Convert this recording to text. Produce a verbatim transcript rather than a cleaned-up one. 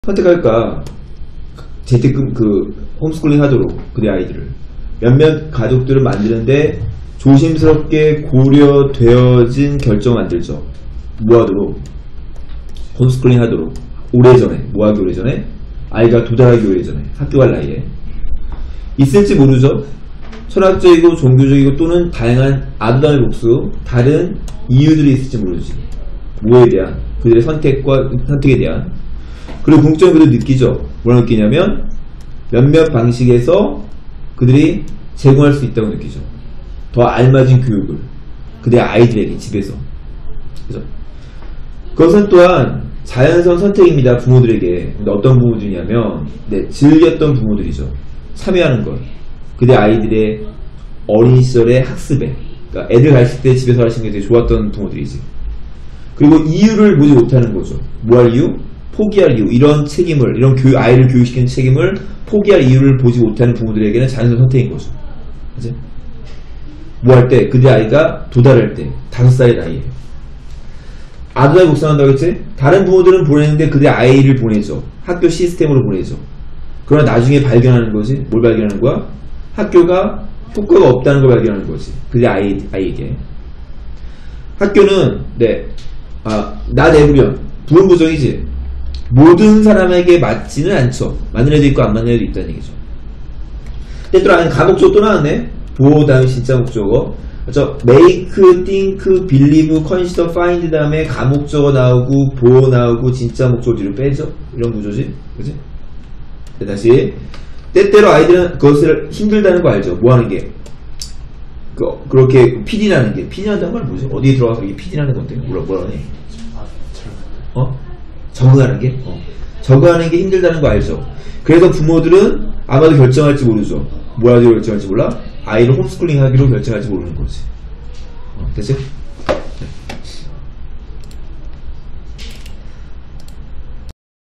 선택할까? 재택근 그 홈스쿨링 하도록 그의 아이들을 몇몇 가족들을 만드는데 조심스럽게 고려되어진 결정 만들죠. 뭐 하도록? 홈스쿨링 하도록 오래전에, 뭐 하기 오래전에? 아이가 도달하기 오래전에, 학교 갈 나이에 있을지 모르죠. 철학적이고 종교적이고 또는 다양한 아두담의 복수 다른 이유들이 있을지 모르지. 뭐에 대한? 그들의 선택과 선택에 대한. 그리고 궁극적으로 그들이 느끼죠. 뭐라 느끼냐면 몇몇 방식에서 그들이 제공할 수 있다고 느끼죠. 더 알맞은 교육을 그들의 아이들에게 집에서. 그죠? 그것은 또한 자연스러운 선택입니다. 부모들에게. 근데 어떤 부모들이냐면 네, 즐겼던 부모들이죠. 참여하는 것. 그들의 아이들의 어린 시절의 학습에, 그러니까 애들 가르칠 때 집에서 가르치는 게 되게 좋았던 부모들이지. 그리고 이유를 보지 못하는 거죠. 뭐 할 이유? 포기할 이유. 이런 책임을, 이런 교육, 아이를 교육시키는 책임을 포기할 이유를 보지 못하는 부모들에게는 자연스러운 선택인 거죠. 그치? 뭐 할 때? 그들의 아이가 도달할 때. 다섯 살의 나이에. 아두담의 복수한다고 했지? 다른 부모들은 보내는데 그들의 아이를 보내죠. 학교 시스템으로 보내죠. 그러나 나중에 발견하는 거지. 뭘 발견하는 거야? 학교가 효과가 없다는 걸 발견하는 거지. 그들의 아이, 아이에게. 학교는, 네, 아, 나 내부련. 부분부정이지. 모든 사람에게 맞지는 않죠. 맞는 애도 있고 안 맞는 애도 있다는 얘기죠. 때때로 아는 가목적어 또 나왔네. 보호 다음에 진짜 목적어. 그렇죠? make, think, believe, consider, find 다음에 가목적어 나오고 보호 나오고 진짜 목적어 뒤로 빼죠. 이런 구조지. 그치? 네, 다시. 때때로 아이들은 그것을 힘들다는 거 알죠? 뭐 하는 게? 그, 그렇게 피디라는 게. 피디한다는 말 뭐지? 어디에 들어가서 이게 피디라는 건데? 뭐라, 뭐라 하니? 어? 적응하는 게? 어. 적응하는 게 힘들다는 거 알죠? 그래서 부모들은 아마도 결정할지 모르죠. 뭐 하기로 결정할지 몰라? 아이를 홈스쿨링 하기로 결정할지 모르는 거지. 어, 됐지?